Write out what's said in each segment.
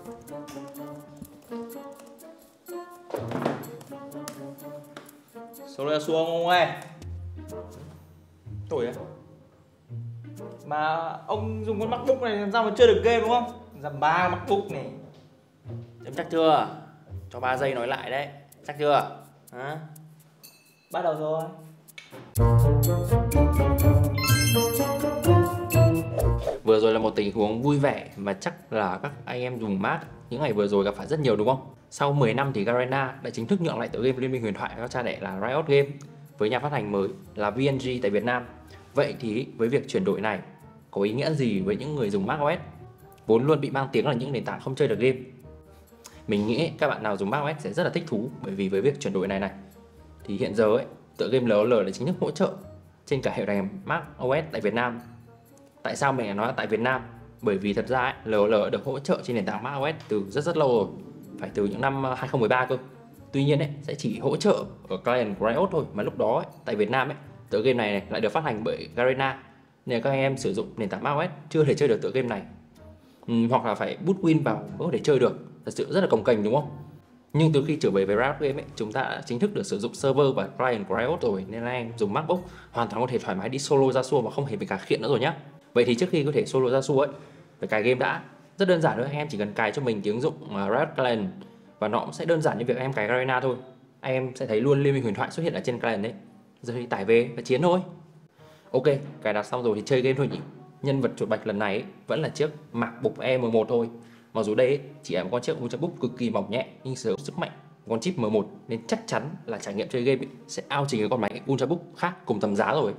Số là xuống ông ơi. Tuổi á. Mà ông dùng con MacBook này làm sao mà chơi được game đúng không? Dăm ba MacBook này. Em chắc chưa? Cho 3 giây nói lại đấy. Chắc chưa? Hả? Bắt đầu rồi. Vừa rồi là một tình huống vui vẻ mà chắc là các anh em dùng Mac những ngày vừa rồi gặp phải rất nhiều đúng không? Sau 10 năm thì Garena đã chính thức nhượng lại tựa game Liên minh huyền thoại cho cha đẻ là Riot Games với nhà phát hành mới là VNG tại Việt Nam. Vậy thì với việc chuyển đổi này có ý nghĩa gì với những người dùng macOS vốn luôn bị mang tiếng là những nền tảng không chơi được game? Mình nghĩ các bạn nào dùng macOS sẽ rất là thích thú, bởi vì với việc chuyển đổi này thì hiện giờ tựa game LOL đã chính thức hỗ trợ trên cả hệ điều macOS tại Việt Nam. Tại sao mình lại nói là tại Việt Nam? Bởi vì thật ra LOL được hỗ trợ trên nền tảng macOS từ rất lâu rồi, phải từ những năm 2013 cơ. Tuy nhiên sẽ chỉ hỗ trợ ở client của Riot thôi, mà lúc đó tại Việt Nam tựa game này lại được phát hành bởi Garena, nên các anh em sử dụng nền tảng macOS chưa thể chơi được tựa game này. Hoặc là phải boot Win vào mới có thể chơi được. Thật sự rất là cồng kềnh đúng không? Nhưng từ khi trở về với Riot Games chúng ta đã chính thức được sử dụng server và client của Riot rồi, nên là anh dùng MacBook hoàn toàn có thể thoải mái đi solo ra xua mà không hề bị cà khịa nữa rồi nhá. Vậy thì trước khi có thể solo ra xua phải cài game đã. Rất đơn giản thôi, anh em chỉ cần cài cho mình cái ứng dụng Riot Client và nó cũng sẽ đơn giản như việc anh em cài Garena thôi. Anh em sẽ thấy luôn Liên minh huyền thoại xuất hiện ở trên client đấy. Giờ thì tải về và chiến thôi. Ok, cài đặt xong rồi thì chơi game thôi nhỉ. Nhân vật chuột bạch lần này vẫn là chiếc MacBook Air M1 thôi. Mặc dù đây chỉ là một con chiếc Ultrabook cực kỳ mỏng nhẹ nhưng sở hữu sức mạnh con chip M1 nên chắc chắn là trải nghiệm chơi game sẽ ao trình cái con máy Ultrabook khác cùng tầm giá rồi.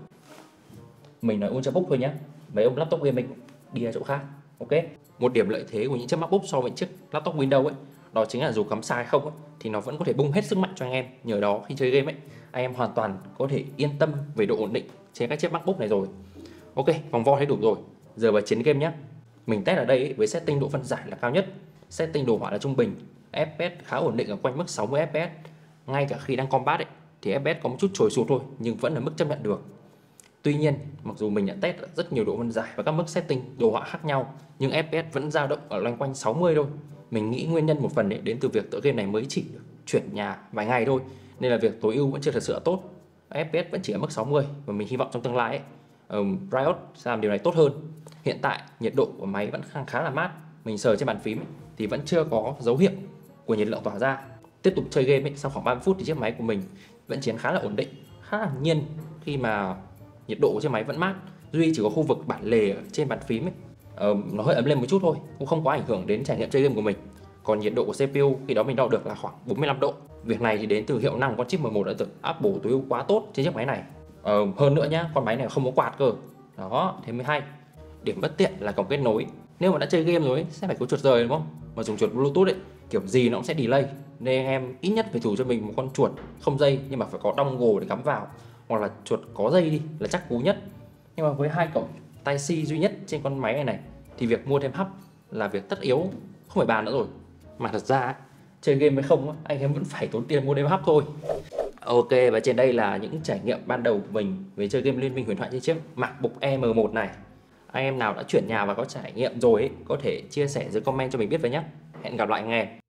Mình nói Ultrabook thôi nhé, mấy ông laptop gaming đi ra chỗ khác. Ok. Một điểm lợi thế của những chiếc MacBook so với chiếc laptop Windows đó chính là dù cắm xa hay không thì nó vẫn có thể bung hết sức mạnh cho anh em. Nhờ đó khi chơi game anh em hoàn toàn có thể yên tâm về độ ổn định trên các chiếc MacBook này rồi. Ok, vòng vo thấy đủ rồi. Giờ vào chiến game nhé. Mình test ở đây với setting độ phân giải là cao nhất, setting đồ họa là trung bình, FPS khá ổn định ở quanh mức 60 FPS. Ngay cả khi đang combat thì FPS có một chút trồi sụt thôi nhưng vẫn là mức chấp nhận được. Tuy nhiên, mặc dù mình đã test rất nhiều độ phân giải và các mức setting đồ họa khác nhau nhưng FPS vẫn dao động ở loanh quanh 60 thôi. Mình nghĩ nguyên nhân một phần đến từ việc tựa game này mới chỉ chuyển nhà vài ngày thôi, nên là việc tối ưu vẫn chưa thật sự là tốt. FPS vẫn chỉ ở mức 60 và mình hy vọng trong tương lai Riot sẽ làm điều này tốt hơn. Hiện tại nhiệt độ của máy vẫn khá là mát. Mình sờ trên bàn phím thì vẫn chưa có dấu hiệu của nhiệt lượng tỏa ra. Tiếp tục chơi game sau khoảng 30 phút thì chiếc máy của mình vẫn chiến khá là ổn định, khá là nhiên khi mà nhiệt độ của chiếc máy vẫn mát. Duy chỉ có khu vực bản lề ở trên bàn phím nó hơi ấm lên một chút thôi, cũng không quá ảnh hưởng đến trải nghiệm chơi game của mình. Còn nhiệt độ của CPU khi đó mình đo được là khoảng 45 độ. Việc này thì đến từ hiệu năng con chip M1 đã được áp bổ tối ưu quá tốt trên chiếc máy này. Hơn nữa nhá, con máy này không có quạt cơ. Đó, thế mới hay. Điểm bất tiện là cổng kết nối. Nếu mà đã chơi game rồi sẽ phải có chuột rời đúng không? Mà dùng chuột Bluetooth kiểu gì nó cũng sẽ delay. Nên anh em ít nhất phải thủ cho mình một con chuột không dây nhưng mà phải có dongle để cắm vào, hoặc là chuột có dây đi là chắc cú nhất. Nhưng mà với hai cổng Type-C duy nhất trên con máy này thì việc mua thêm hub là việc tất yếu, không phải bàn nữa rồi. Mà thật ra chơi game hay không anh em vẫn phải tốn tiền mua thêm hub thôi. Ok, và trên đây là những trải nghiệm ban đầu của mình về chơi game Liên minh huyền thoại trên chiếc MacBook Air M1 này. Anh em nào đã chuyển nhà và có trải nghiệm rồi có thể chia sẻ dưới comment cho mình biết với nhé. Hẹn gặp lại anh em.